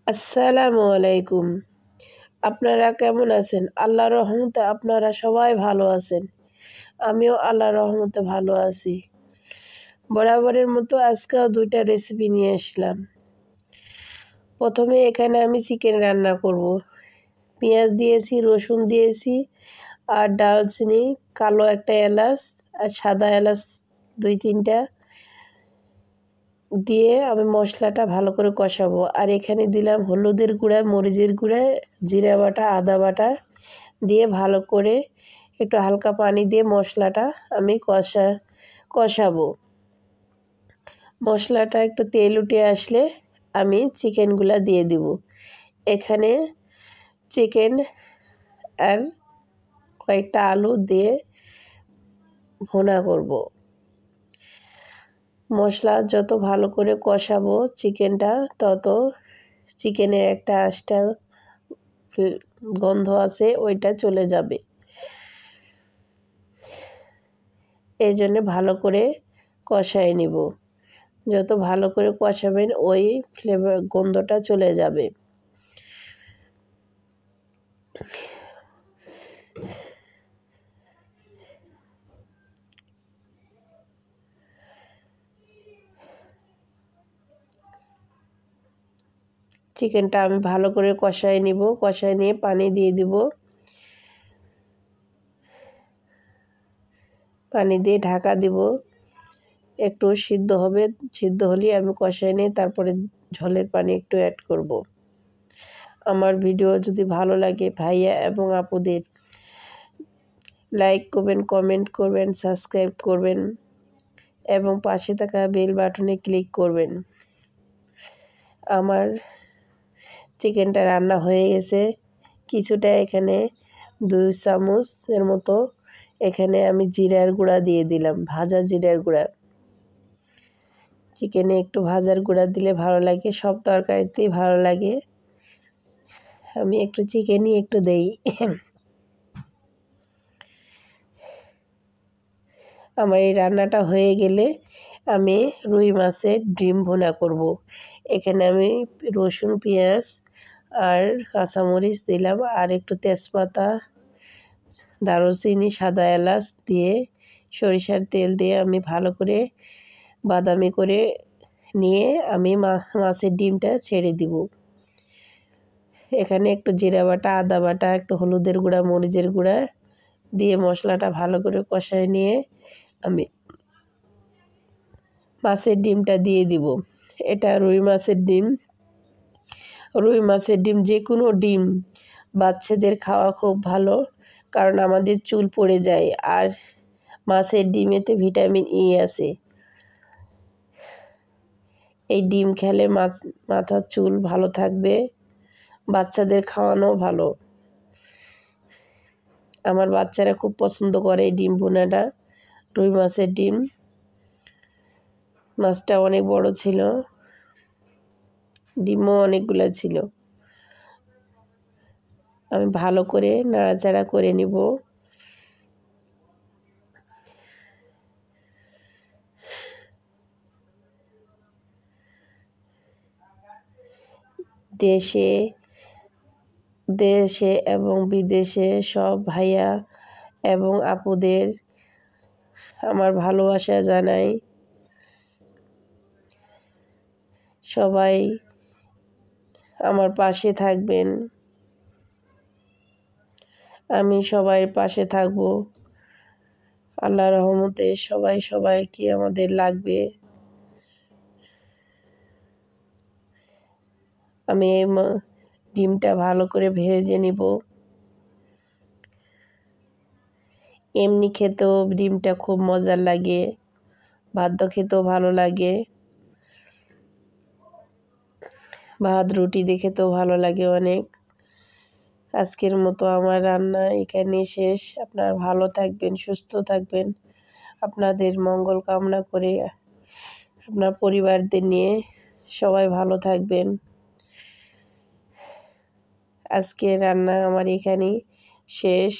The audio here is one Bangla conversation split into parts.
আসসালামু আলাইকুম। আপনারা কেমন আছেন? আল্লাহর রহমতে আপনারা সবাই ভালো আছেন। আমিও আল্লাহর রহমতে ভালো আছি। বরাবরের মতো আজকেও ২টা রেসিপি নিয়ে আসলাম। প্রথমে এখানে আমি চিকেন রান্না করব। পেঁয়াজ দিয়েছি, রসুন দিয়েছি আর দারচিনি, কালো একটা এলাচ আর সাদা এলাচ ২-৩টা দিয়ে আমি মশলাটা ভালো করে কষাবো। আর এখানে দিলাম হলুদের গুঁড়া, মরিচের গুঁড়া, জিরা বাটা, আদা বাটা দিয়ে ভালো করে একটু হালকা পানি দিয়ে মশলাটা আমি কষাবো। মশলাটা একটু তেল উঠে আসলে আমি চিকেনগুলা দিয়ে দিব। এখানে চিকেন আর কয়েকটা আলু দিয়ে ভুনা করব। মশলা যত ভালো করে কষাবো চিকেনটা, তত চিকেনের একটা আঁশটা গন্ধ আছে ওইটা চলে যাবে। এই জন্যে ভালো করে কষায় নিব। যত ভালো করে কষাবেন ওই ফ্লেভার গন্ধটা চলে যাবে। চিকেনটা আমি ভালো করে কষায় নিব। কষায় নিয়ে পানি দিয়ে দিব। পানি দিয়ে ঢাকা দিব। একটু সিদ্ধ হবে, সিদ্ধ হলেই আমি কষায় নিয়ে তারপরে ঝোলের পানি একটু অ্যাড করব। আমার ভিডিও যদি ভালো লাগে ভাইয়া এবং আপুদের লাইক করবেন, কমেন্ট করবেন, সাবস্ক্রাইব করবেন এবং পাশে থাকা বেল বাটনে ক্লিক করবেন। আমার চিকেনটা রান্না হয়ে গেছে। কিছুটা এখানে 2 চামচের মতো এখানে আমি জিরার গুঁড়া দিয়ে দিলাম, ভাজা জিরার গুঁড়া। চিকেনে একটু ভাজার গুঁড়া দিলে ভালো লাগে, সব তরকারিতেই ভালো লাগে। আমি একটু চিকেনই একটু দেই। আমার এই রান্নাটা হয়ে গেলে আমি রুই মাছের ডিম ভুনা করব। এখানে আমি রসুন, পেঁয়াজ আর কাঁচামরিচ দিলাম আর একটু তেজপাতা, দারুচিনি, সাদা এলাচ দিয়ে সরিষার তেল দিয়ে আমি ভালো করে বাদামি করে নিয়ে আমি মাছের ডিমটা ছেড়ে দিব। এখানে একটু জিরা বাটা, আদা বাটা, একটু হলুদের গুঁড়া, মরিচের গুঁড়া দিয়ে মশলাটা ভালো করে কষায় নিয়ে আমি মাছের ডিমটা দিয়ে দিব। এটা রুই মাছের ডিম। রুই মাছের ডিম যে কোনো ডিম বাচ্চাদের খাওয়া খুব ভালো, কারণ আমাদের চুল পড়ে যায় আর মাছের ডিমেতে ভিটামিন ই আছে। এই ডিম খেলে মাথার চুল ভালো থাকবে, বাচ্চাদের খাওয়ানো ভালো। আমার বাচ্চারা খুব পছন্দ করে এই ডিম ভুনাটা, রুই মাছের ডিম। মাছটা অনেক বড় ছিল, ডিমও অনেকগুলো ছিল। আমি ভালো করে নাড়াচাড়া করে নিব। দেশে এবং বিদেশে সব ভাইয়া এবং আপুদের আমার ভালোবাসা জানাই। সবাই আমার পাশে থাকবেন। আমি সবার পাশে থাকব। আল্লাহর রহমতে সবাইকে আমাদের লাগবে। আমি এই ডিমটা ভালো করে ভেজে নিব। এমনি খেতেও ডিমটা খুব মজার লাগে, ভাত খেতেও ভালো লাগে, ভাত রুটি দিয়ে খেতেও ভালো লাগে অনেক। আজকের মতো আমার রান্না এখানেই শেষ। আপনারা ভালো থাকবেন, সুস্থ থাকবেন। আপনাদের মঙ্গল কামনা করে আপনার পরিবারদের নিয়ে সবাই ভালো থাকবেন। আজকের রান্না আমার এখানেই শেষ।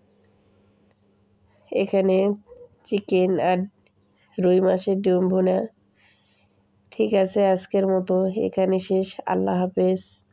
এখানে চিকেন আর রুই মাছের ডিম ভুনা। ঠিক আছে, আজকের মতো এখানে শেষ। আল্লাহ হাফেজ।